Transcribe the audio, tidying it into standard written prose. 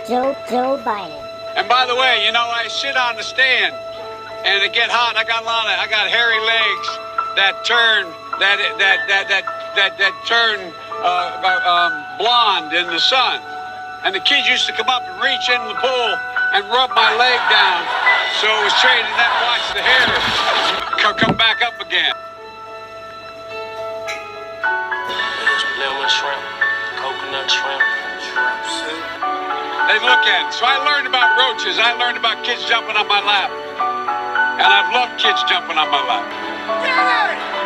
Joe Biden. And by the way, you know, I sit on the stand and it get hot. I got hairy legs that turn blonde in the sun. And the kids used to come up and reach in the pool and rub my leg down so it was straight, and then watch the hair come back up again. Lemon shrimp, coconut shrimp, shrimp soup. They look at it. So I learned about roaches. I learned about kids jumping on my lap. And I've loved kids jumping on my lap.